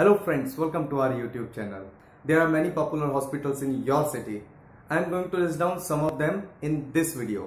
Hello friends, welcome to our YouTube channel. There are many popular hospitals in your city. I am going to list down some of them in this video.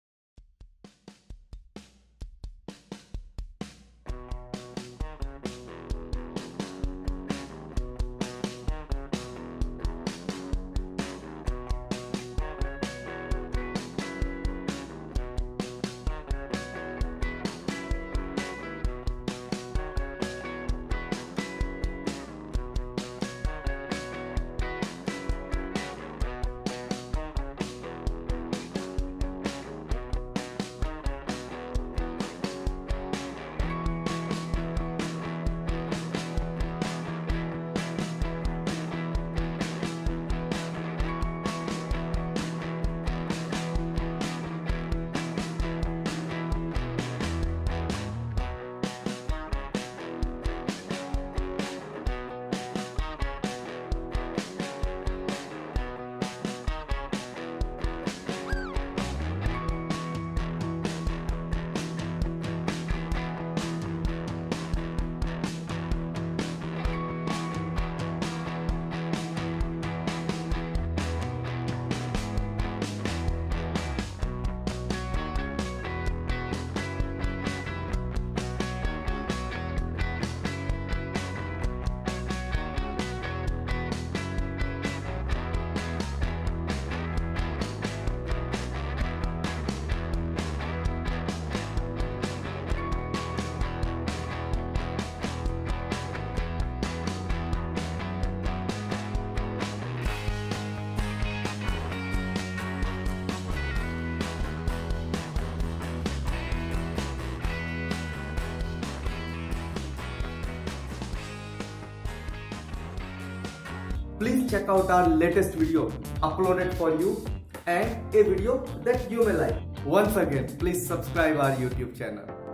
Please check out our latest video uploaded for you and a video that you may like. Once again, please subscribe our YouTube channel.